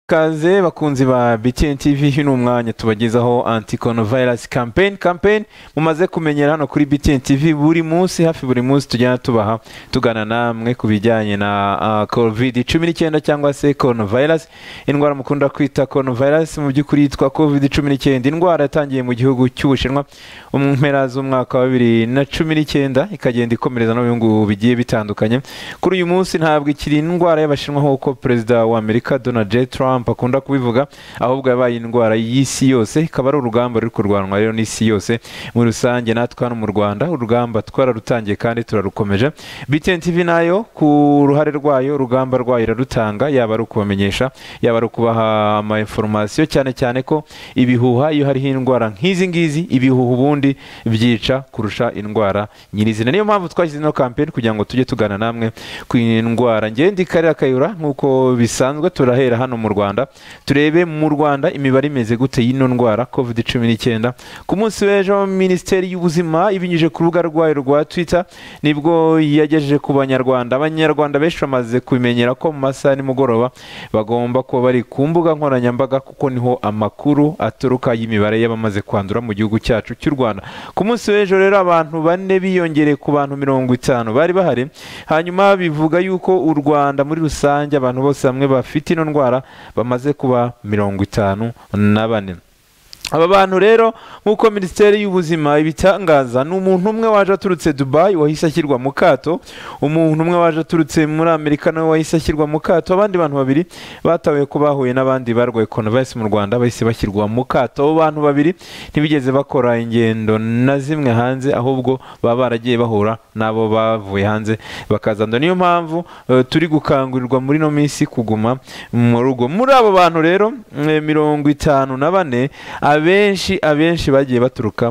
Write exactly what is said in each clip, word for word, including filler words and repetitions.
Kaze bakunzi ba B T N T V hino umwanya tubagezaho anti coronavirus campaign campaign mumaze kumenyera hano kuri B T N T V buri munsi hafi buri munsi tujyana tubaha tugana namwe kubijyanye na uh, covid cumi n'icyenda cyangwa se coronavirus indwara mukunda kwita coronavirus mu byukuri yitwa covid cumi n'icyenda indwara yatangiye mu gihugu cy'Ubushinwa mu mpera z'umwaka wa bibiri na cumi n'icyenda ikagenda ikomereza no bihugu bigiye bitandukanye kuri uyu munsi ntabwo ikiri indwara y'Abashinwa nk'uko Perezida wa Amerika Donald J Trump akunda kubivuga ahubwo yabaye indwara y'isi yose ikaba ari urugamba ruri kurwanwa rero n'isi yose muri rusange natwe hano mu Rwanda urugamba twararutangiye kandi turarukomeje B T N T V nayo ku ruhare rwayo urugamba rwayo irarutanga yaba ari ukubamenyesha yaba ari ukubaha ama information cyane cyane ko ibihuha iyo hariho indwara nk'izi ngizi ibihuha ubundi byica kurusha indwara nyirizina niyo mpamvu twashyize no campaign kugira ngo tujye tugana namwe ku indwara ngende Karera Kayura nkuko bisanzwe turahera hano mu Rwanda turebe mu Rwanda imibare imeze gute y'ino ndwara covid cumi n'icyenda ku munsi w'ejo Minisiteri y'Ubuzima ibinyuje ku rubuga rwayo rwa Twitter nibwo yagejeje ku banyarwanda abanyarwanda benshi bamaze kumenyera ko mu masaha nimugoroba bagomba kuba bari ku mbuga nkoranyambaga kuko niho amakuru aturuka y'imibare y'abamaze kwandura mu gihugu cyacu cy'u Rwanda ku munsi w'ejo rero abantu bane biyongereye ku bantu mirongo itanu bari bahari hanyuma bivuga yuko u Rwanda muri rusange abantu bose bamwe bafite ino ndwara bamaze kuba mirongo itanu na bane aba bantu rero nkuko Minisiteri y'Ubuzima ibitangaza n'umuntu umwe waje aturutse Dubai wahise ashyirwa mu kato umuntu umwe waje aturutse muri Amerika nawe wahise ashyirwa mu kato abandi bantu babiri batawe ko bahuye n'abandi barwaye coronavirus mu Rwanda bahise bashyirwa mu kato abo bantu babiri ntibigeze bakora ingendo na zimwe hanze ahubwo baba baragiye bahura nabo bavuye hanze bakazanda niyo mpamvu uh, turi gukangurirwa muri no minsi kuguma mu rugo muri abo bantu rero mirongo itanu na bane abenshi abenshi bagiye baturuka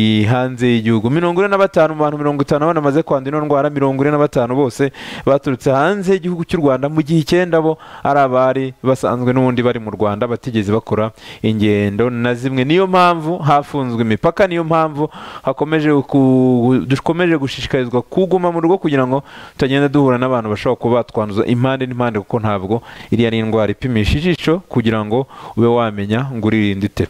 hanze y'igihugu mirongo ine na batanu mu bantu mirongo itanu bamaze kwandura ino ndwara mirongo ine na batanu bose baturutse hanze y'igihugu cy'u Rwanda mu gihe icyenda bo ari abari basanzwe n'ubundi bari mu Rwanda batigeze bakora ingendo na zimwe niyo mpamvu hafunzwe imipaka niyo mpamvu hakomeje dukomeje gushishikarizwa kuguma mu rugo kugira ngo tutagenda duhura n'abantu bashobora kuba batwanduza impande n'impande kuko ntabwo iriya ni indwara ipimisha ijisho kugira ngo ube wamenya ngo uririnde ite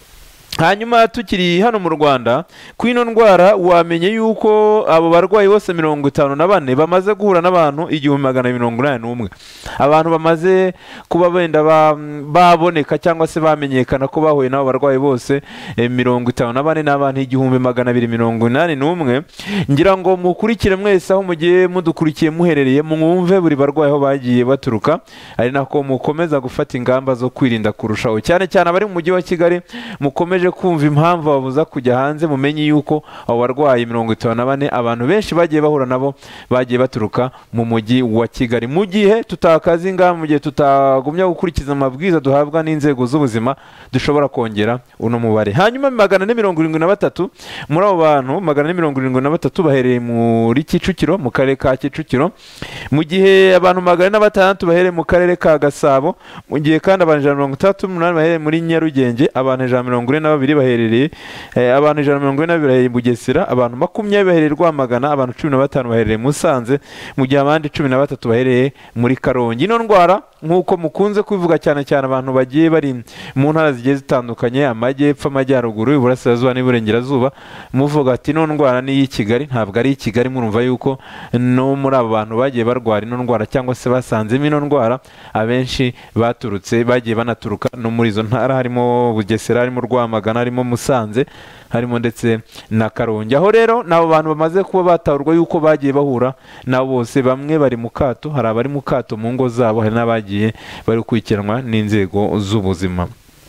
hanyuma tukiri hano mu Rwanda ku ino ndwara wamenye yuko abo barwayi bose mirongo itanu na bane bamaze guhura n'abantu igihumbi magana mirongo inani n'umwe abantu bamaze kuba benda baboneka cyangwa se bamenyekana ko bahuye n'abo barwayi bose eh, mirongo itanu na bane n'abantu igihumbi magana abiri mirongo inani n'umwe ngira ngo mukurikire mwese aho mugiye mudukurikiye muherereye mwumve buri barwayi aho bagiye baturuka ari nako mukomeza gufata ingamba zo kwirinda kurushaho cyane cyane abari mu mujyi wa Kigali mukomeje kumva impamvu babuza kujya hanze mumenye yuko abo barwayi mirongo itanu na bane abantu benshi bagiye bahura nabo bagiye baturuka mu mujyi wa Kigali mu gihe tutakaza ingamba mu gihe tutagumya gukurikiza amabwiriza duhabwa n'inzego z'ubuzima dushobora kongera uno mubare hanyuma magana ane mirongo irindwi na batatu muri abo bantu magana ane mirongo irindwi na batatu bahereye muri Kicukiro mu karere ka Kicukiro mu gihe abantu magana ane na batandatu bahereye mu karere ka Gasabo mu gihe kandi abantu ijana na mirongo itandatu n'umunani bahereye muri Nyarugenge abantu ijana na mirongo ine na babiri baherereye abantu ijana na mirongo ine na babiri baherereye Bugesera abantu makumyabiri baherereye Rwamagana abantu cumi na batanu baherereye Musanze mu gihe abandi cumi na batatu baherereye muri Karongi ino ndwara nkuko mukunze kubivuga cyane cyane abantu bagiye bari mu ntara zigiye zitandukanye amajyepfo amajyaruguru iburasirazuba n'iburengerazuba muvuga ati ino ndwara ni iyi Kigali ntabwo ari i Kigali murumva yuko no muri abo bantu bagiye barwara ino ndwara cyangwa se basanzemo ino ndwara abenshi baturutse bagiye banaturuka no muri izo ntara harimo Bugesera harimo Rwamagana harimo Musanze harimo ndetse na Karongi aho rero nabo bantu bamaze kuba batahurwa yuko bagiye bahura nabo bose bamwe bari mu kato hari abari mu kato mu ngo zabo hari n'abagiye bari kwikiranwa n'inzego z'ubuzima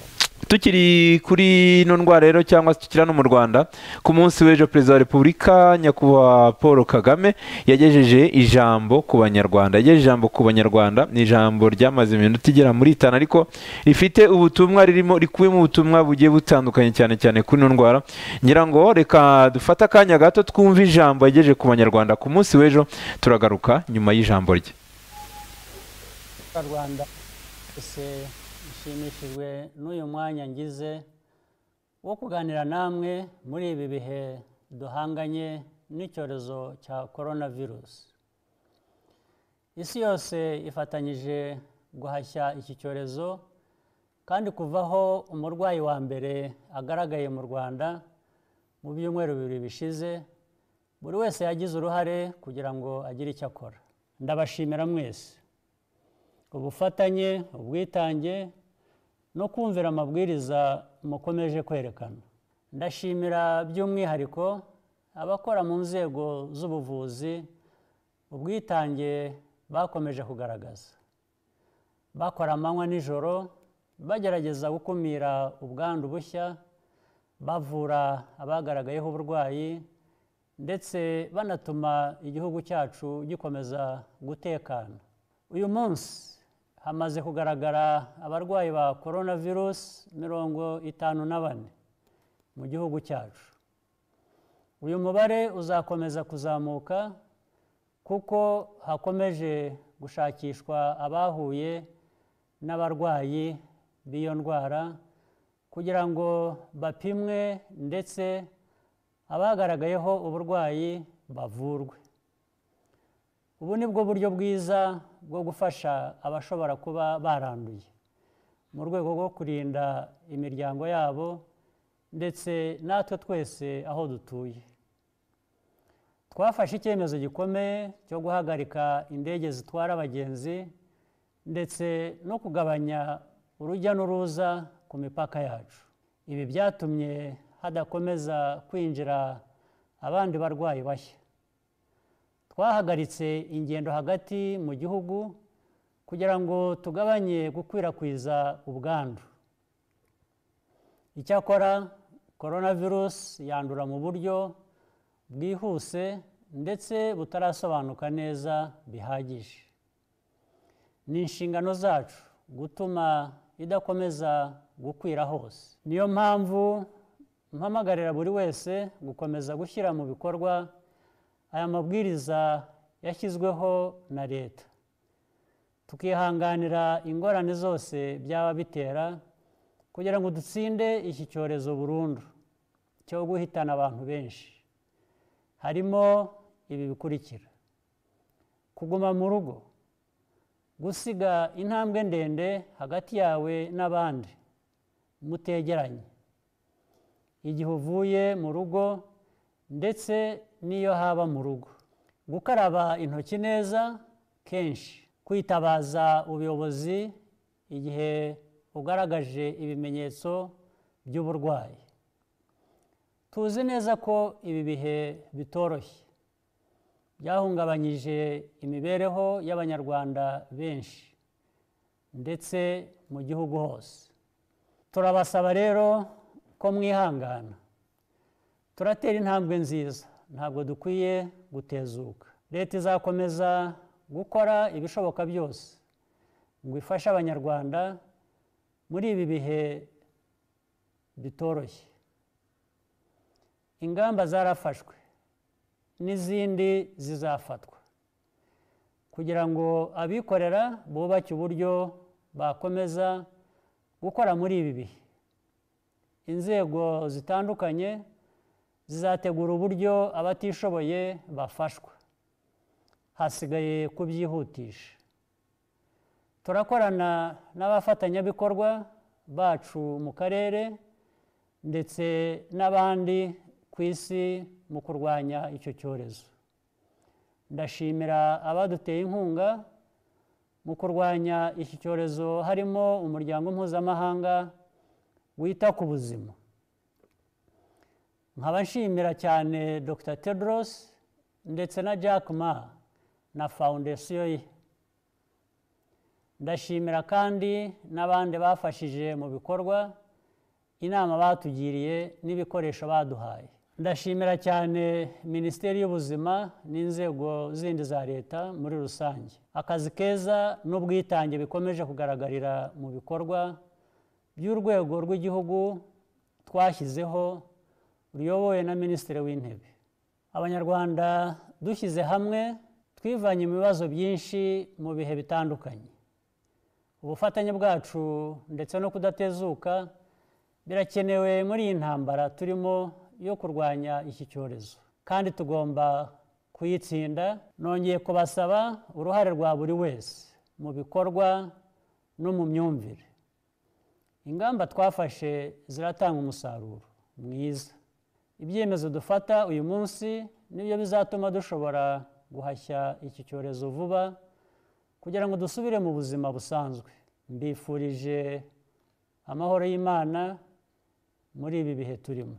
tukiri kuri ino ndwara rero cyangwa se tukira no mu Rwanda ku munsi w'ejo Perezida wa Repubulika nyakubahwa Paul Kagame yagejeje ijambo ku banyarwanda yagejeje ijambo ku banyarwanda ni ijambo ryamaze iminota igera muri itanu ariko rifite ubutumwa ririmo rikubiyemo ubutumwa bugiye butandukanye cyane cyane kuri ino ndwara ngira ngo reka dufate akanya gato twumve ijambo yagejeje ku banyarwanda ku munsi w'ejo turagaruka nyuma y'ijambo rye Rwanda ese nshimishijwe n'uyu mwanya ngize wo kuganira namwe muri ibi bihe duhanganye n'icyorezo cya coronavirus isi yose ifatanyije guhashya iki cyorezo kandi kuvaho umurwayi wa mbere agaragaye mu Rwanda mu byumweru bibiri bishize, buri wese yagize uruhare kugira ngo agire icyo akora. Ndabashimira mwese ubufatanye, ubwitange no kumvira amabwiriza mukomeje kwerekana. Ndashimira by'umwihariko abakora mu nzego z'ubuvuzi ubwitange bakomeje kugaragaza, bakora amanywa n'ijoro bagerageza gukumira ubwandu bushya, bavura abagaragayeho uburwayi ndetse banatuma igihugu cyacu gikomeza gutekana. Uyu munsi hamaze kugaragara abarwayi ba coronavirus mirongo itanu na bane mu gihugu cyacu. Uyu mubare uzakomeza kuzamuka kuko hakomeje gushakishwa abahuye n'abarwayi b'iyo ndwara kugira ngo bapimwe ndetse abagaragayeho uburwayi bavurwe. Ubu ni bwo buryo bwiza bwo gufasha abashobora kuba baranduye mu rwego rwo kurinda imiryango yabo ndetse natwe twese aho dutuye. Twafashe icyemezo gikomeye cyo guhagarika indege zitwara abagenzi ndetse no kugabanya urujya n'uruza ku mipaka yacu. Ibi byatumye hadakomeza kwinjira abandi barwayi bashya. Twahagaritse ingendo hagati mu gihugu kugira ngo tugabanye gukwirakwiza ubwandu. Icyakora coronavirus yandura mu buryo bwihuse ndetse butarasobanuka neza bihagije. Ni inshingano zacu gutuma idakomeza gukwira hose. Niyo mpamvu mpamagarira buri wese gukomeza gushyira mu bikorwa aya mabwiriza yashyizweho na leta, tukihanganira ingorane zose byaba bitera kugira ngo dutsinde iki cyorezo burundu cyo guhitana abantu benshi. Harimo ibi bikurikira: kuguma mu rugo, gusiga intambwe ndende hagati yawe n'abandi mutegeranye igihe uvuye mu rugo ndetse n'iyo haba mu rugo, gukaraba intoki neza kenshi, kwitabaza ubuyobozi igihe ugaragaje ibimenyetso by'uburwayi. Tuzi neza ko ibi bihe bitoroshye byahungabanyije imibereho y'Abanyarwanda benshi ndetse mu gihugu hose. Turabasaba rero ko mwihangana. Turatera intambwe nziza, ntabwo dukwiye gutezuka. Leta izakomeza gukora ibishoboka byose ngo ifashe Abanyarwanda muri ibi bihe bitoroshye. Ingamba zarafashwe n'izindi zizafatwa kugira ngo abikorera bubake uburyo bakomeza gukora muri ibi bihe. Inzego zitandukanye zizategura uburyo abatishoboye bafashwa, hasigaye kubyihutisha. Turakorana n'abafatanyabikorwa bacu mu karere ndetse n'abandi ku isi mu kurwanya icyo cyorezo. Ndashimira abaduteye inkunga mu kurwanya iki cyorezo, harimo umuryango mpuzamahanga wita ku buzima. Nkaba nshimira cyane Doctor Tedros ndetse na Jack Ma na foundation ye. Ndashimira kandi n'abandi bafashije mu bikorwa, inama batugiriye n'ibikoresho baduhaye. Ndashimira cyane Minisiteri y'Ubuzima n'inzego zindi za leta muri rusange. Akazi keza n'ubwitange bikomeje kugaragarira mu bikorwa by'urwego rw'igihugu twashyizeho ruyobowe na Minisitiri w'Intebe. Abanyarwanda dushyize hamwe twivanye mu bibazo byinshi mu bihe bitandukanye. Ubufatanye bwacu ndetse no kudatezuka birakenewe muri iyi ntambara turimo yo kurwanya iki cyorezo, kandi tugomba kuyitsinda. Nongeye kubasaba uruhare rwa buri wese mu bikorwa no mu myumvire. ingamba twafashe ziratanga umusaruro mwiza. Ibyemezo dufata uyu munsi nibyo bizatuma dushobora guhashya iki cyorezo vuba kugira ngo dusubire mu buzima busanzwe. Mbifurije amahoro y'Imana muri ibi bihe turimo.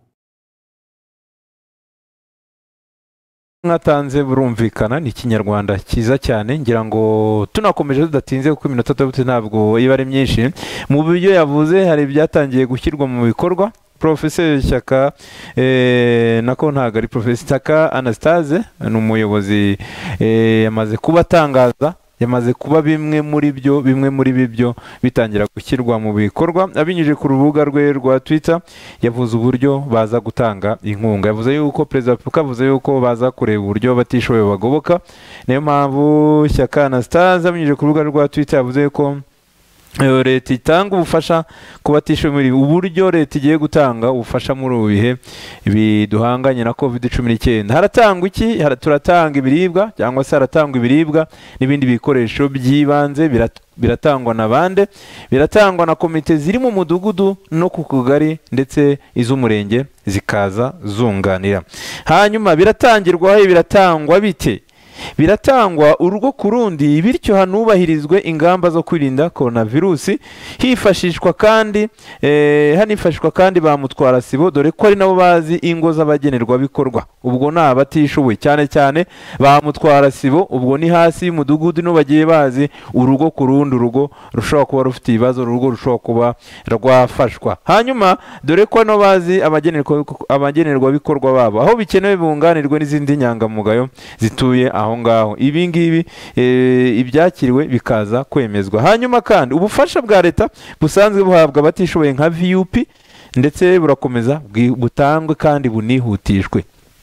mwatanze burumvikana, ni ikinyarwanda cyiza cyane, ngira ngo tunakomeje tudatinze kuko iminota tabute ntabwo iba ari myinshi. Mu byo yavuze hari ibyatangiye gushyirwa mu bikorwa. Professeur Shyaka eh, nako ntago ari Professeur Shyaka Anastase ni umuyobozi eh, yamaze kubatangaza yamaze kuba bimwe muri byo bimwe muri bibyo bitangira gushyirwa mu bikorwa. Abinyuje ku rubuga rwe rwa Twitter yavuze uburyo baza gutanga inkunga. Yavuze yuko Perezida Kagame yavuze yuko baza kureba uburyo batishoboye bagoboka. Niyo mpamvu Shyaka Anastase abinyuje ku rubuga rwa Twitter yavuze yuko leta itanga ubufasha ku batishoboye, uburyo leta igiye gutanga ubufasha muri ubu bihe biduhanganye na covid cumi n'icyenda. Haratangwa iki? Turatanga ibiribwa cyangwa se haratangwa ibiribwa n'ibindi bikoresho by'ibanze. Biratangwa na bande? Biratangwa na komite ziri mu mudugudu no ku kugari ndetse iz'umurenge zikaza zunganira. Hanyuma biratangirwa biratangwa bite? Biratangwa urugo ku rundi, bityo hanubahirizwe ingamba zo kwirinda coronavirus. Hifashishwa kandi eh, hanifashishwa kandi ba mutwara sibo, dore ko ari nabo bazi ingo z'abagenerwa bikorwa. Ubwo ni abatishoboye cyane cyane ba mutwara sibo, ubwo ni hasi y'umudugudu no bagiye bazi urugo ku rundi, urugo rushobora kuba rufite ibibazo, urugo rushobora kuba rwafashwa. Hanyuma dore ko no bazi abagenerwa abagenerwa bikorwa babo, aho bikenewe bunganirwe n'izindi nyangamugayo zituye aho ngaho. Ibi ngibi e, ibyakiriwe bikaza kwemezwa. Hanyuma kandi ubufasha bwa leta busanzwe buhabwa abatishoboye nka V U P ndetse burakomeza butangwe kandi bunihutishwe.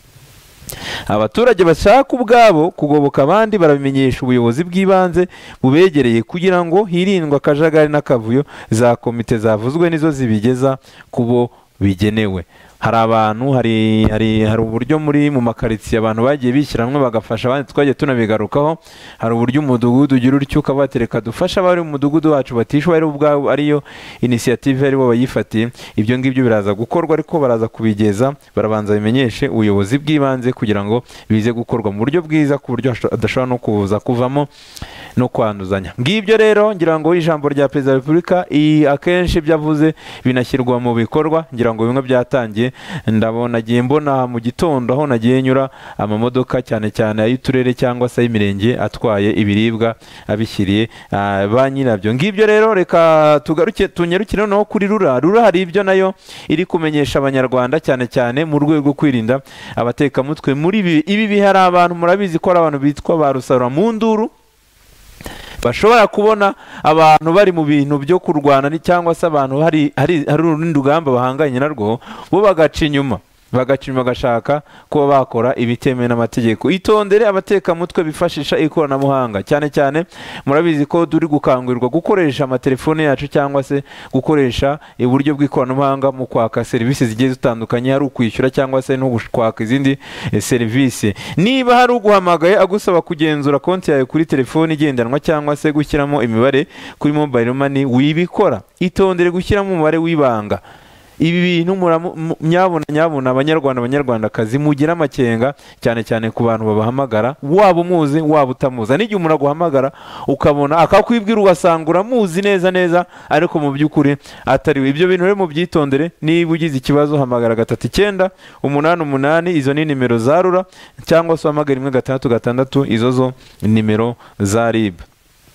Abaturage bashaka ubwabo kugoboka abandi barabimenyesha ubuyobozi bw'ibanze bubegereye kugira ngo hirindwe akajagari n'akavuyo. Za komite zavuzwe nizo zibigeza kubo bigenewe. Hari abantu hari hari hari uburyo muri mu makaritsiye abantu bagiye bishyirahamwe bagafasha abandi, twagiye tunabigarukaho. Hari uburyo umudugudu ugira utyo ukabatereka dufasha abari mu mudugudu wacu batishoboye ari ubwabo, ariyo initiative ari bo bayifatiye. Ibyo ngibyo biraza gukorwa, ariko baraza kubigeza, barabanza bimenyeshe ubuyobozi bw'ibanze kugira ngo bize gukorwa mu buryo bwiza, ku buryo adashobora no kuza kuvamo no kwanduzanya. Ngibyo rero ngira ngo ijambo rya Perezida wa Repubulika akenshi byavuze binashyirwa mu bikorwa. Ngira ngo bimwe byatangiye, ndabona giye mbona mu gitondo aho nagiye nyura amamodoka cyane cyane ay'uturere cyangwa se ay'imirenge atwaye ibiribwa abishyiriye uh, ba nyirabyo. Ngibyo rero reka tugaruke tunyarukire no kuri rura rura hari ibyo nayo iri kumenyesha abanyarwanda cyane cyane mu rwego rwo kwirinda abatekamutwe. Muri ibi bihe hari abantu murabizi ko ari abantu bitwa ba rusarura mu nduru, bashobora kubona abantu bari mu bintu byo kurwana cyangwa se abantu hari hari hari urundi rugamba bahanganye narwo, bo bagaca inyuma bagaca inyuma bagashaka kuba bakora ibitemewe n'amategeko. Itondere abatekamutwe bifashisha ikoranabuhanga cyane cyane. Murabizi ko turi gukangurirwa gukoresha amatelefone yacu cyangwa se gukoresha uburyo bw'ikoranabuhanga mu kwaka serivisi zigiye zitandukanye, hari ukwishyura cyangwa se no kwaka izindi eh, serivisi. Niba hari uguhamagaye agusaba kugenzura konti yawe kuri telefone igendanwa cyangwa se gushyiramo imibare kuri mobile money, wibikora. Itondere gushyiramo umubare w'ibanga. Ibi bintu nyabona nyabona abanyarwanda abanyarwandakazi mugira amakenga cyane cyane ku bantu babahamagara, waba umuzi waba utamuzi. N'igihe umuntu aguhamagara ukabona akakwibwira ugasanga uramuzi neza neza ariko mu by'ukuri atari. Ibyo bintu rero mu byitondere. Niba ugize ikibazo hamagara gatatu icyenda umunani umunani, izo ni nimero za rura, cyangwa se uhamagara rimwe gatandatu gatandatu, izo zo nimero za R I B.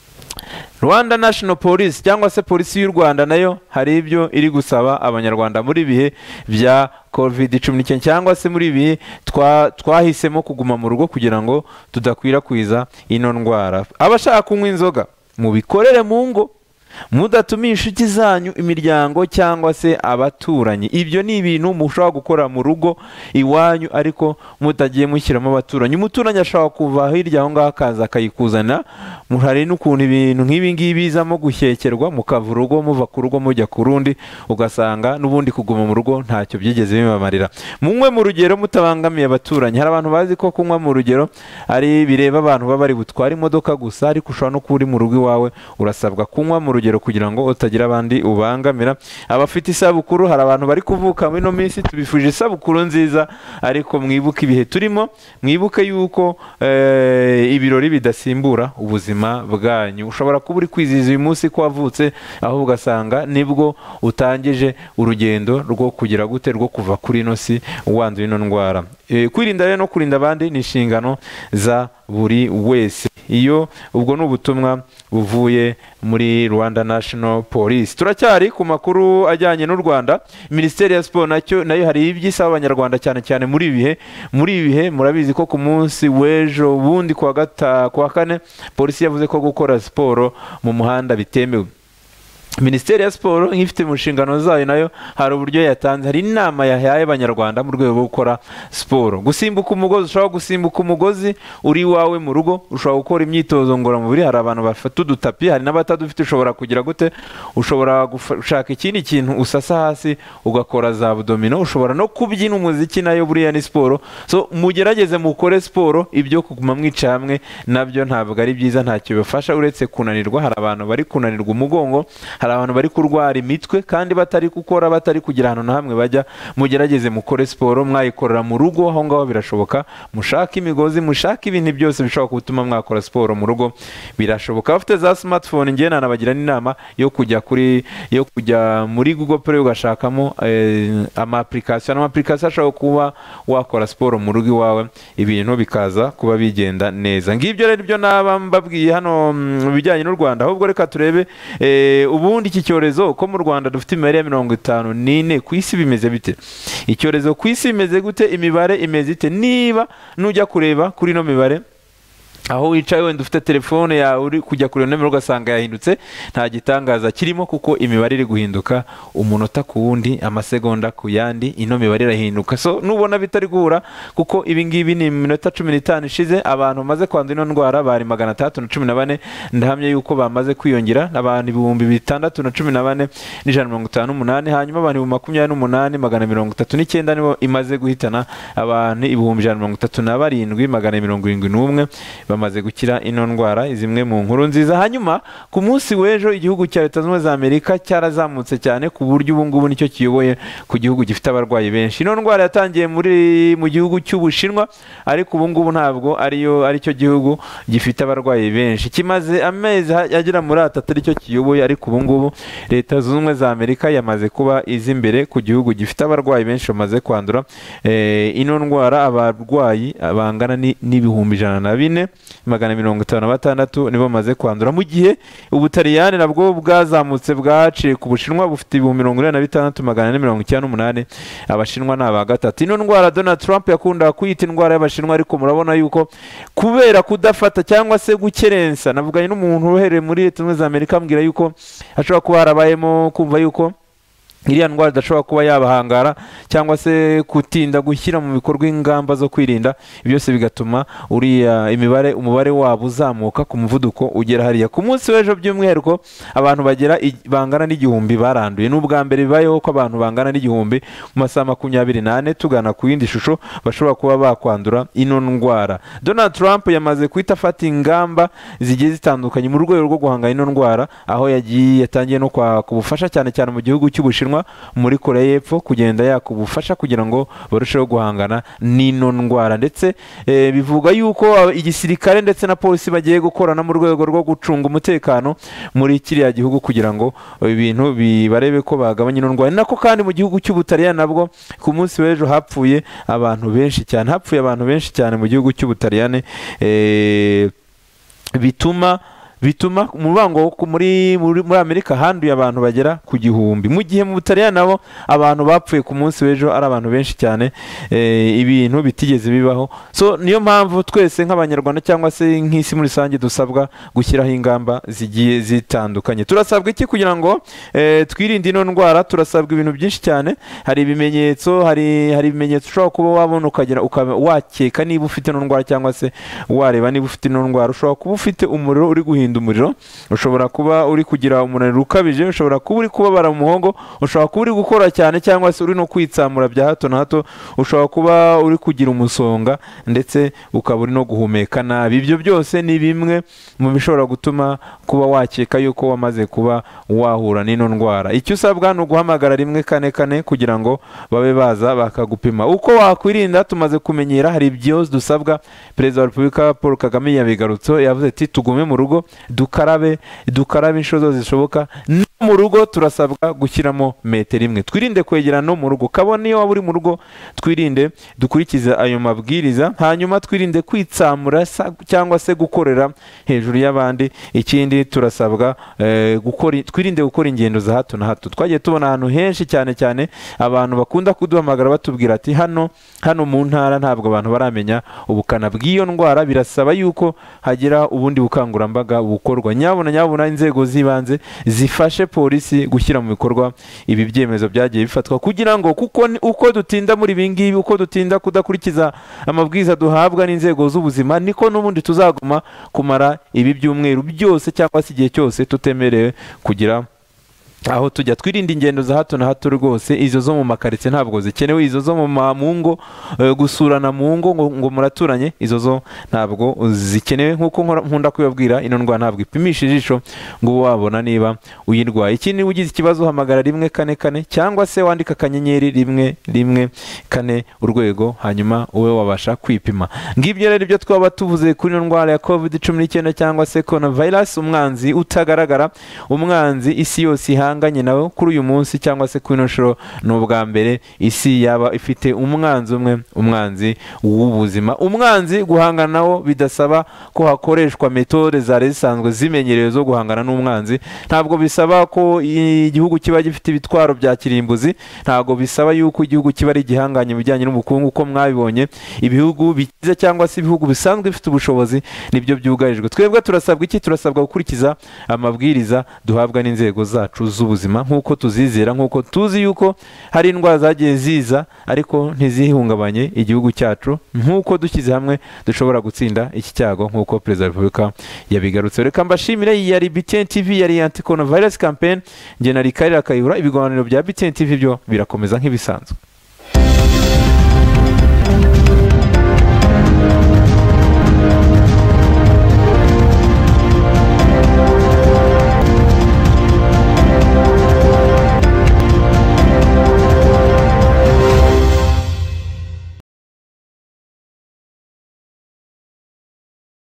Rwanda National Police cyangwa se polisi y'u Rwanda nayo hari ibyo iri gusaba abanyarwanda muri bihe bya covid cumi n'icyenda cyangwa se muri bihe twahisemo kuguma mu rugo kugira ngo tudakwirakwiza ino ndwara. Abashaka kunywa inzoga mubikorere mu ngo, mudatumisha inshuti zanyu, imiryango cyangwa se abaturanyi. Ibyo ni ibintu mushobora gukora mu rugo iwanyu ariko mutagiye mushyiramo abaturanyi. Umuturanyi ashobora kuva hirya aho ngaho akaza akayikuzana. Hari n'ukuntu ibintu nk'ibi ngibi bizamo gushyekerwa, mukava urugo muva ku rugo mujya ku rundi, ugasanga n'ubundi kuguma mu rugo ntacyo byigeze bibamarira. Munywe mu rugero mutabangamiye abaturanyi. Hari abantu bazi ko kunywa mu rugero ari bireba abantu baba bari butwara imodoka gusa, ariko ushobora no kuba uri mu rugo iwawe urasabwa kunywa mu rugero urugero kugira ngo utagira abandi ubangamira. Abafite isabukuru, hari abantu bari kuvuka muri no minsi, tubifuje isabukuru nziza, ariko mwibuke ibihe turimo, mwibuke yuko eh, ibirori bidasimbura ubuzima bwanyu. Ushobora kuba uri kwizihiza uyu munsi ko wavutse, aho ugasanga nibwo utangije urugendo rwo kugira gute, rwo kuva kuri ino si wanduye ino ndwara. E, kwirinda rero no kurinda abandi ni inshingano za buri wese. Iyo ubwo ni ubutumwa buvuye muri Rwanda National Police. Turacyari ku makuru ajyanye n'u Rwanda. Minisiteri ya Siporo nacyo nayo hari ibyisaba abanyarwanda cyane cyane muri ibihe muri ibihe murabizi ko ku munsi w'ejo bundi kwa gata kwa kane polisi yavuze ko gukora siporo mu muhanda bitemewe. Minisiteri ya Siporo nk'ifite mu nshingano zayo nayo hari uburyo yatanze, hari inama yahaye abanyarwanda mu rwego rwo gukora siporo. Gusimbuka umugozi, ushobora gusimbuka umugozi uri wawe mu rugo, ushobora gukora imyitozo ngororamubiri. Hari abantu bafata udutapi, hari n'abatadufite. Ushobora kugira gute, ushobora gushaka ikindi kintu usasa hasi ugakora za abdomino. Ushobora no kubyina umuziki, nayo buriya ni siporo. So mugerageze mukore siporo. Ibyo kuguma mwica hamwe nabyo ntabwo ari byiza, ntacyo bibafasha uretse kunanirwa. Hari abantu bari kunanirwa umugongo, hari abantu bari kurwara imitwe kandi batari gukora, batari kugira ahantu na hamwe bajya. Mugerageze mukore siporo, mwayikorera mu rugo, aho ngaho birashoboka. Mushaka imigozi, mushaka ibintu byose bishobora gutuma mwakora siporo mu rugo, birashoboka. Bafite za smartphone, ngiye nanabagira n'inama yo kujya kuri yo kujya muri Google Play ugashakamo eh, ama application ama application ashobora kuba wakora siporo mu rugo iwawe, ibintu bikaza kuba bigenda neza. Ngibyo rero ibyo naba mbabwiye hano mu bijyanye n'u Rwanda. Ahubwo reka turebe eh, ubundi iki cyorezo ko mu Rwanda dufite imibare ya mirongo itanu n'ine, ku isi bimeze bite? Icyorezo ku isi bimeze gute? Imibare imeze ite? Niba nujya kureba kuri no mibare aho wicaye wenda ufite telefone yawe uri kujya kuri nomero ugasanga yahindutse, nta gitangaza kirimo, kuko imibare iri guhinduka umunota ku wundi, amasegonda ku yandi, ino mibare irahinduka. So nubona bitari guhura, kuko ibi ngibi ni minota cumi n'itanu ishize abantu bamaze kwandura ino ndwara bari magana atandatu na cumi na bane. Ndahamye yuko bamaze kwiyongera abantu ibihumbi bitandatu na cumi na bane n'ijana mirongo itanu n'umunani. Hanyuma abantu ibihumbi makumyabiri n'umunani magana mirongo itatu n'icyenda nibo imaze guhitana. Abantu ibihumbi ijana mirongo itatu na barindwi magana mirongo irindwi n'umwe bamaze gukira ino ndwara. Zimwe mu nkuru nziza. Hanyuma ku munsi w'ejo igihugu cya Leta Zunze Ubumwe za Amerika cyarazamutse cyane ku buryo ubu ngubu nicyo kiyoboye ku gihugu gifite abarwayi benshi. Ino ndwara yatangiye muri mu gihugu cy'Ubushinwa, ariko ubu ngubu ntabwo ariyo aricyo gihugu gifite abarwayi benshi. Kimaze amezi agera muri atatu aricyo kiyoboye, ariko ubu ngubu Leta Zunze Ubumwe za Amerika yamaze kuba izi imbere ku gihugu gifite abarwayi benshi bamaze kwandura e, ino ndwara. Abarwayi bangana n'ibihumbi ijana na bine magana mirongo itanu na batandatu nibo bamaze kwandura, mu gihe Ubutaliyani nabwo bwazamutse bwaciye ku Bushinwa bufite ibihumbi mirongo ine na bitandatu magana ane mirongo icyenda n'umunani. Abashinwa ni aba gatatu. Ino ndwara Donald Trump yakunda kuyita indwara y'Abashinwa, ariko murabona yuko kubera kudafata cyangwa se gukerensa, navuganye n'umuntu uhereye muri Leta Zunze Ubumwe za Amerika ambwira yuko hashobora kuba harabayemo kumva yuko iriya ndwara idashobora kuba yabahangara cyangwa se kutinda gushyira mu bikorwa ingamba zo kwirinda, byose bigatuma uriya imibare umubare wabo uzamuka ku muvuduko ugera hariya. Ku munsi w'ejo by'umwihariko abantu bagera bangana n'igihumbi baranduye. N'ubwa mbere bibayeho ko abantu bangana n'igihumbi mu masaha makumyabiri n'ane. Tugana ku yindi shusho bashobora kuba bakwandura ino ndwara. Donald Trump yamaze kwita afata ingamba zigiye zitandukanye mu rwego rwo guhangana ino ndwara, aho yagiye yatangiye no kwa kubufasha cyane cyane mu gihugu cy'Ubushinwa, muri Korea y'Epfo, kugenda yakubufasha kugira ngo barusheho guhangana n'ino ndwara. Ndetse e, bivuga yuko igisirikare ndetse na polisi bagiye gukorana mu rwego rwo gucunga umutekano muri kiriya gihugu kugira ngo ibintu bibarebe ko bagabanya ino ndwara. Nako kandi mu gihugu cy'Ubutaliyani nabwo ku munsi w'ejo hapfuye abantu benshi cyane, hapfuye abantu benshi cyane mu gihugu cy'Ubutaliyani, e, bituma bituma umubango muri muri Amerika handuye abantu bagera ku gihumbi, mu gihe mu Butaliyani nabo abantu bapfuye ku munsi w'ejo ari abantu benshi cyane, e, ibintu bitigeze bibaho. So niyo mpamvu twese nk'abanyarwanda cyangwa se nk'isi muri rusange dusabwa gushyiraho ingamba zigiye zitandukanye. Turasabwa iki kugira ngo e, twirinde ino ndwara? Turasabwa ibintu byinshi cyane. Hari ibimenyetso hari hari ibimenyetso ushobora kuba wabona ukagera wakeka niba ufite ino ndwara, cyangwa se wareba niba ufite ino ndwara. Ushobora kuba ufite umuriro uri guhinduka kurinda umuriro, ushobora kuba uri kugira umunaniro ukabije, ushobora kuba uri kubabara mu muhogo, ushobora kuba uri gukora cyane cyangwa se uri no kwitsamura bya hato na hato, ushobora kuba uri kugira umusonga ndetse ukaba uri no guhumeka nabi. Ibyo byose ni bimwe mu bishobora gutuma kuba wakeka yuko wamaze kuba wahura n'ino ndwara. Icyo usabwa ni uguhamagara rimwe kane kane kugira ngo babe baza bakagupima. Uko wakwirinda tumaze kumenyera, hari byose dusabwa. Perezida wa Repubulika Paul Kagame yabigarutse, yavuze ati tugume mu rugo, dukarabe dukarabe inshuro zose zishoboka. No mu rugo turasabwa gushyiramo metero imwe, twirinde kwegerana no mu rugo. Kabone niyo waba uri mu rugo, twirinde dukurikize ayo mabwiriza, hanyuma twirinde kwitsamura cyangwa se gukorera hejuru y'abandi. Ikindi turasabwa eh, gukora twirinde gukora ingendo za hato na hato. Twagiye tubona ahantu henshi cyane cyane abantu bakunda kuduhamagara batubwira ati hano hano mu ntara ntabwo abantu baramenya ubukana bw'iyo ndwara, birasaba yuko hagira ubundi bukangurambaga bukorwa. Nyabona nyabona inzego z'ibanze zifashe polisi gushyira mu bikorwa ibi byemezo byagiye bifatwa, kugira ngo kuko uko dutinda muri ibi ngibi, uko dutinda kudakurikiza amabwiriza duhabwa n'inzego z'ubuzima, niko n'ubundi tuzaguma kumara ibi byumweru byose cyangwa se igihe cyose tutemerewe kugira aho tujya. Twirinda ingendo za hato na hato rwose, izo zo mu makaritsiye ntabwo zikenewe, izo zo mu ngo gusurana mu ngo ngo muraturanye, izo zo ntabwo zikenewe. Nk'uko nkunda kubabwira, ino ndwara ntabwo ipimisha ijisho ngo wabona niba uyirwaye. Ikindi ugize ikibazo hamagara rimwe kane kane cyangwa se wandika akanyenyeri rimwe rimwe kane urwego, hanyuma ube wabasha kwipima. Ngibyo rero ibyo twaba tuvuze kuri ino ndwara ya covid cumi n'icyenda cyangwa se coronavirus, umwanzi utagaragara, umwanzi isi yose ihanganye nawe kuri uyu munsi cyangwa se kuri ino nshuro. Ni ubwa mbere isi yaba ifite umwanzi umwe, umwanzi w'ubuzima. Umwanzi guhangana nawo bidasaba ko hakoreshwa metode zari zisanzwe zimenyerewe zo guhangana n'umwanzi. Ntabwo bisaba ko igihugu kiba gifite ibitwaro bya kirimbuzi, ntabwo bisaba yuko igihugu kiba ari igihanganye mu bijyanye n'ubukungu. Uko mwabibonye, ibihugu bikize cyangwa se ibihugu bisanzwe bifite ubushobozi nibyo byugarijwe. Twebwe turasabwa iki? Turasabwa gukurikiza amabwiriza duhabwa n'inzego zacu z'ubuzima, nk'uko tuzizera, nk'uko tuzi yuko hari indwara zagiye ziza ariko ntizihungabanye igihugu cyacu. Nk'uko dushyize hamwe dushobora gutsinda iki cyago, nk'uko Perezida wa Repubulika yabigarutse. Reka mbashimire. Yari B T N T V, yari anti coronavirus campaign. Njye nari Karira Kayihura. Ibiganiro bya B T N T V byo birakomeza nk'ibisanzwe.